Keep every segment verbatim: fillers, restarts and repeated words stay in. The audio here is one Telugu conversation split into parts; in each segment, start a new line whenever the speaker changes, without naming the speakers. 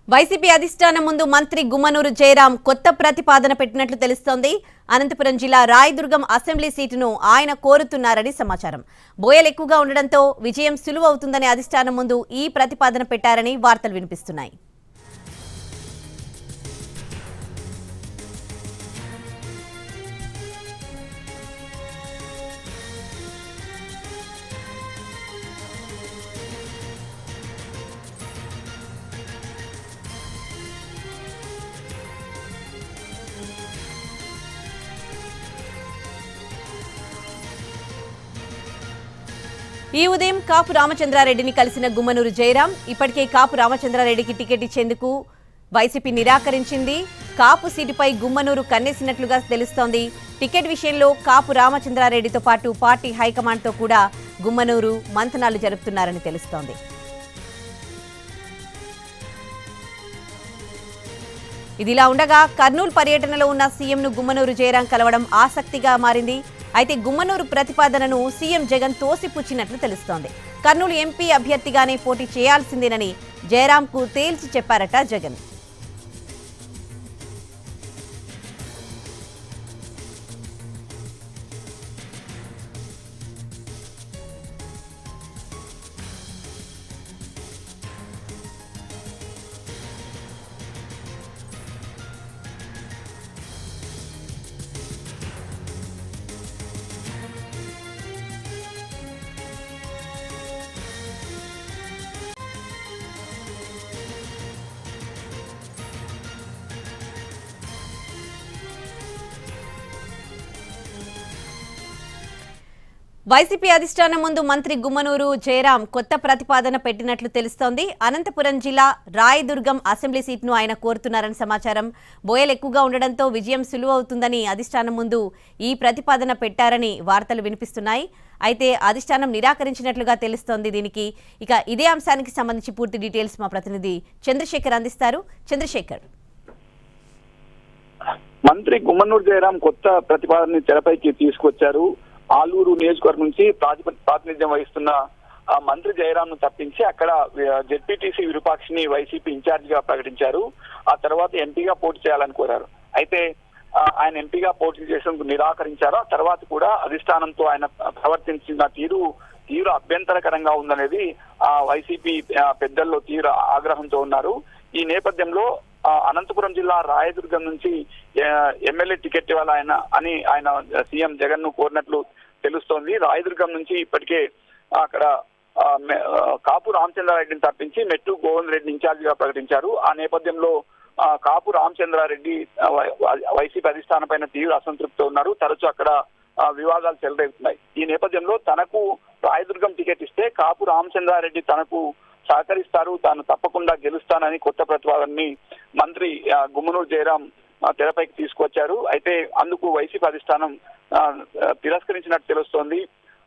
వైసీపీ అధిష్టానం ముందు మంత్రి గుమ్మనూరు జయరాం కొత్త ప్రతిపాదన పెట్టినట్లు తెలుస్తోంది. అనంతపురం జిల్లా రాయదుర్గం అసెంబ్లీ సీటును ఆయన కోరుతున్నారని సమాచారం. బోయలు ఎక్కువగా ఉండడంతో విజయం సులువవుతుందని అధిష్టానం ముందు ఈ ప్రతిపాదన పెట్టారని వార్తలు వినిపిస్తున్నాయి. ఈ ఉదయం కాపు రామచంద్రారెడ్డిని కలిసిన గుమ్మనూరు జయరాం ఇప్పటికే కాపు రామచంద్రారెడ్డికి టికెట్ ఇచ్చేందుకు వైసీపీ నిరాకరించింది. కాపు సీటుపై గుమ్మనూరు కన్నేసినట్లుగా తెలుస్తోంది. టికెట్ విషయంలో కాపు రామచంద్రారెడ్డితో పాటు పార్టీ హైకమాండ్తో కూడా గుమ్మనూరు మంతనాలు జరుపుతున్నారని తెలుస్తోంది. ఇదిలా ఉండగా కర్నూలు పర్యటనలో ఉన్న సీఎంను గుమ్మనూరు జయరాం కలవడం ఆసక్తిగా మారింది. అయితే గుమ్మనూరు ప్రతిపాదనను సీఎం జగన్ తోసిపుచ్చినట్లు తెలుస్తోంది. కర్నూలు ఎంపీ అభ్యర్థిగానే పోటీ చేయాల్సిందేనని జయరాంకు తేల్చి చెప్పారట జగన్. వైసీపీ అధిష్టానం ముందు మంత్రి గుమ్మనూరు జయరాం కొత్త ప్రతిపాదన పెట్టినట్లు తెలుస్తోంది. అనంతపురం జిల్లా రాయదుర్గం అసెంబ్లీ సీట్ను ఆయన కోరుతున్నారని సమాచారం. బోయలు ఎక్కువగా ఉండడంతో విజయం సులువవుతుందని అధిష్టానం ముందు ఈ ప్రతిపాదన పెట్టారని వార్తలు వినిపిస్తున్నాయి. అయితే అధిష్టానం నిరాకరించినట్లుగా తెలుస్తోంది. దీనికి ఇక ఇదే అంశానికి సంబంధించి పూర్తి డీటెయిల్స్ మా ప్రతినిధి చంద్రశేఖర్ అందిస్తారు. చంద్రశేఖర్,
మంత్రి గుమ్మనూరు జయరాం కొత్త ప్రతిపాదనని తెరపైకి తీసుకొచ్చారు. ఆలూరు నియోజకవర్గం నుంచి ప్రాతినిధ్యం వహిస్తున్న మంత్రి జయరాం ను తప్పించి అక్కడ జెడ్పీటీసీ విరూపాక్షిని వైసీపీ ఇన్ఛార్జ్ గా ప్రకటించారు. ఆ తర్వాత ఎంపీగా పోటీ చేయాలని కోరారు. అయితే ఆయన ఎంపీగా పోటీ చేసేందుకు నిరాకరించారు. ఆ తర్వాత కూడా అధిష్టానంతో ఆయన ప్రవర్తించిన తీరు తీవ్ర అభ్యంతరకరంగా ఉందనేది ఆ వైసీపీ పెద్దల్లో తీవ్ర ఆగ్రహంతో ఉన్నారు. ఈ నేపథ్యంలో అనంతపురం జిల్లా రాయదుర్గం నుంచి ఎమ్మెల్యే టికెట్ ఇవ్వాలి ఆయన అని ఆయన సీఎం జగన్ ను కోరినట్లు తెలుస్తోంది. రాయదుర్గం నుంచి ఇప్పటికే అక్కడ కాపు రామచంద్రారెడ్డిని తప్పించి మెట్టు గోవింద్ రెడ్డి ఇన్ఛార్జ్ గా ప్రకటించారు. ఆ నేపథ్యంలో కాపు రామచంద్రారెడ్డి వైసీపీ అధిష్టానం పైన తీవ్ర అసంతృప్తితో ఉన్నారు. తరచూ అక్కడ వివాదాలు చెలరేగుతున్నాయి. ఈ నేపథ్యంలో తనకు రాయదుర్గం టికెట్ ఇస్తే కాపు రామచంద్రారెడ్డి తనకు సహకరిస్తారు, తాను తప్పకుండా గెలుస్తానని కొత్త ప్రతిపాదనని మంత్రి గుమ్మనూరు జయరాం తెరపైకి తీసుకొచ్చారు. అయితే అందుకు వైసీపీ అధిష్టానం తిరస్కరించినట్టు తెలుస్తోంది.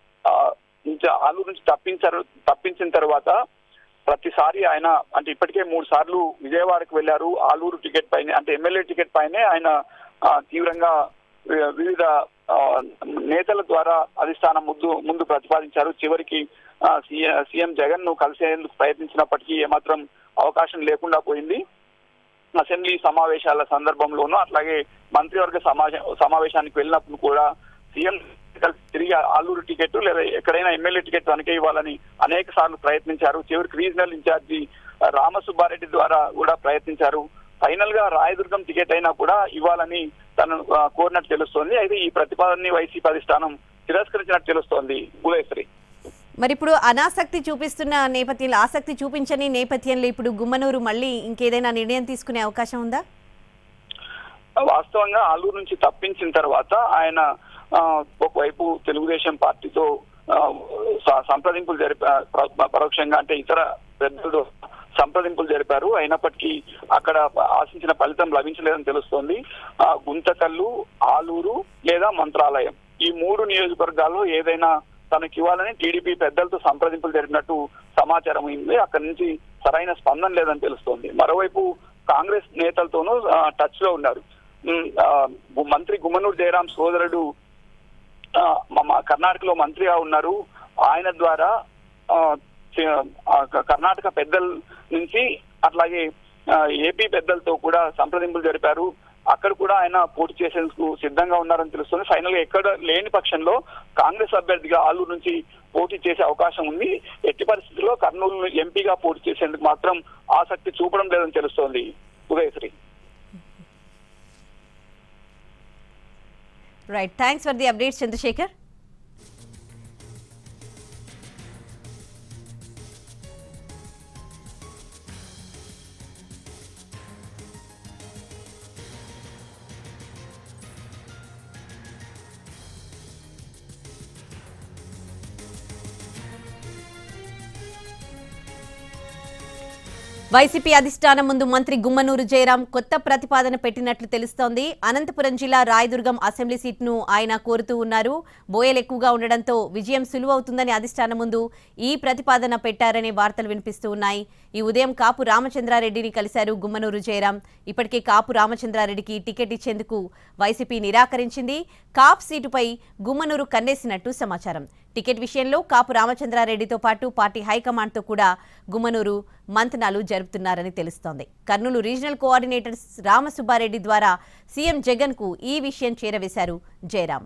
ఆలూరు నుంచి తప్పించారు తప్పించిన తర్వాత ప్రతిసారి ఆయన అంటే ఇప్పటికే మూడు సార్లు విజయవాడకు వెళ్లారు. ఆలూరు టికెట్ పైన అంటే ఎమ్మెల్యే టికెట్ పైనే ఆయన తీవ్రంగా వివిధ నేతల ద్వారా అధిష్టానం ముందు ముందు ప్రతిపాదించారు. చివరికి సీఎం జగన్ ను కలిసేందుకు ప్రయత్నించినప్పటికీ ఏమాత్రం అవకాశం లేకుండా పోయింది. అసెంబ్లీ సమావేశాల సందర్భంలోనూ అట్లాగే మంత్రివర్గ సమావేశానికి వెళ్ళినప్పుడు కూడా సీఎం తిరిగి ఆలూరు టికెట్ లేదా ఎక్కడైనా ఎమ్మెల్యే టికెట్ తనకే ఇవ్వాలని అనేక సార్లు ప్రయత్నించారు. చివరికి రీజనల్ ఇన్ఛార్జి రామసుబ్బారెడ్డి ద్వారా కూడా ప్రయత్నించారు. ఫైనల్ గా రాయదుర్గం టికెట్ అయినా కూడా ఇవ్వాలని తను కోరినట్టు తెలుస్తోంది. అయితే ఈ ప్రతిపాదనని వైసీపీ అధిష్టానం తిరస్కరించినట్టు తెలుస్తోంది. ఉదయశ్రీ,
మరి ఇప్పుడు అనాసక్తి చూపిస్తున్న నేపథ్యంలో ఆసక్తి చూపించని నేపథ్యంలో ఇప్పుడు గుమ్మనూరు మళ్ళీ ఇంకేదైనా నిర్ణయం తీసుకునే అవకాశం ఉందా?
వాస్తవంగా ఆలూరు నుంచి తప్పించిన తర్వాత ఆయన ఒకవైపు తెలుగుదేశం పార్టీతో సంప్రదింపులు జరిపారు. పరోక్షంగా అంటే ఇతర పెద్దలు సంప్రదింపులు జరిపారు. అయినప్పటికీ అక్కడ ఆశించిన ఫలితం లభించలేదని తెలుస్తోంది. గుంతకల్లు, ఆలూరు లేదా మంత్రాలయం ఈ మూడు నియోజకవర్గాల్లో ఏదైనా తనకి ఇవ్వాలని టీడీపీ పెద్దలతో సంప్రదింపులు జరిపినట్టు సమాచారం అయింది. అక్కడి నుంచి సరైన స్పందన లేదని తెలుస్తోంది. మరోవైపు కాంగ్రెస్ నేతలతోనూ టచ్ లో ఉన్నారు. మంత్రి గుమ్మనూరు జయరాం సోదరుడు కర్ణాటకలో మంత్రిగా ఉన్నారు. ఆయన ద్వారా కర్ణాటక పెద్దల నుంచి అట్లాగే ఏపీ పెద్దలతో కూడా సంప్రదింపులు జరిపారు. అక్కడ కూడా ఆయన పోటీ చేసేందుకు సిద్ధంగా ఉన్నారని తెలుస్తుంది. ఫైనల్ గా ఎక్కడ లేని పక్షంలో కాంగ్రెస్ అభ్యర్థిగా ఆలూరు నుంచి పోటీ చేసే అవకాశం ఉంది. ఎట్టి పరిస్థితుల్లో కర్నూలు ఎంపీగా పోటీ చేసేందుకు మాత్రం ఆసక్తి చూపడం లేదని తెలుస్తోంది. Udayasri.
Right, thanks for the update Chandrasekhar. YCP అధిష్టానం ముందు మంత్రి గుమ్మనూరు జయరాం కొత్త ప్రతిపాదన పెట్టినట్లు తెలుస్తోంది. అనంతపురం జిల్లా రాయదుర్గం అసెంబ్లీ సీట్ను ఆయన కోరుతూ ఉన్నారు. బోయలు ఎక్కువగా ఉండడంతో విజయం సులువవుతుందని అధిష్టానం ముందు ఈ ప్రతిపాదన పెట్టారనే వార్తలు వినిపిస్తూ ఉన్నాయి. ఈ ఉదయం కాపు రామచంద్రారెడ్డిని కలిశారు గుమ్మనూరు జయరాం. ఇప్పటికే కాపు రామచంద్రారెడ్డికి టికెట్ ఇచ్చేందుకు వైసీపీ నిరాకరించింది. కాప్ సీటుపై గుమ్మనూరు కన్నేసినట్టు సమాచారం. టికెట్ విషయంలో కాపు రామచంద్రారెడ్డితో పాటు పార్టీ హైకమాండ్తో కూడా గుమ్మనూరు మంతనాలు జరుపుతున్నారని తెలుస్తోంది. కర్నూలు రీజనల్ కోఆర్డినేటర్ రామసుబ్బారెడ్డి ద్వారా సీఎం జగన్ కు ఈ విషయం చేరవేశారు జయరాం.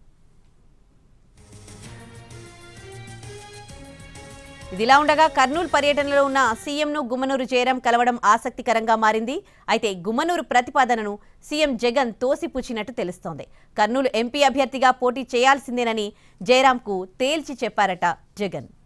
ఇదిలా ఉండగా కర్నూలు పర్యటనలో ఉన్న సీఎంను గుమ్మనూరు జయరాం కలవడం ఆసక్తికరంగా మారింది. అయితే గుమ్మనూరు ప్రతిపాదనను సీఎం జగన్ తోసిపుచ్చినట్టు తెలుస్తోంది. కర్నూలు ఎంపీ అభ్యర్థిగా పోటీ చేయాల్సిందేనని జయరాంకు తేల్చి చెప్పారట జగన్.